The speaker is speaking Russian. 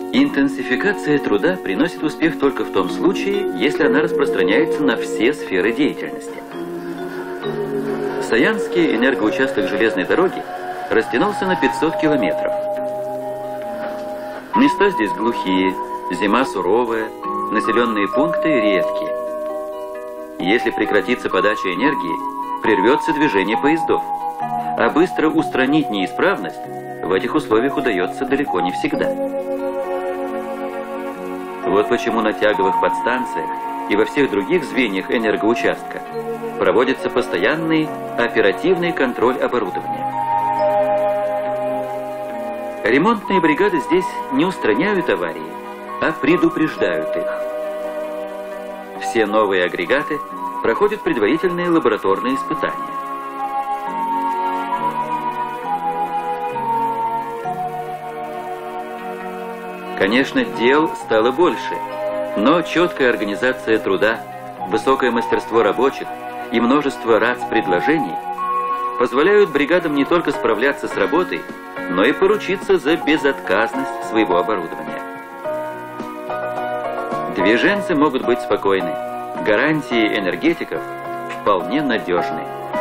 Интенсификация труда приносит успех только в том случае, если она распространяется на все сферы деятельности. Саянский энергоучасток железной дороги растянулся на 500 километров. Места здесь глухие, зима суровая, населенные пункты редкие. Если прекратится подача энергии, прервется движение поездов, а быстро устранить неисправность в этих условиях удается далеко не всегда. Вот почему на тяговых подстанциях и во всех других звеньях энергоучастка проводится постоянный оперативный контроль оборудования. Ремонтные бригады здесь не устраняют аварии, а предупреждают их. Все новые агрегаты проходят предварительные лабораторные испытания. Конечно, дел стало больше, но четкая организация труда, высокое мастерство рабочих и множество РАЦ-предложений позволяют бригадам не только справляться с работой, но и поручиться за безотказность своего оборудования. Движенцы могут быть спокойны, гарантии энергетиков вполне надежны.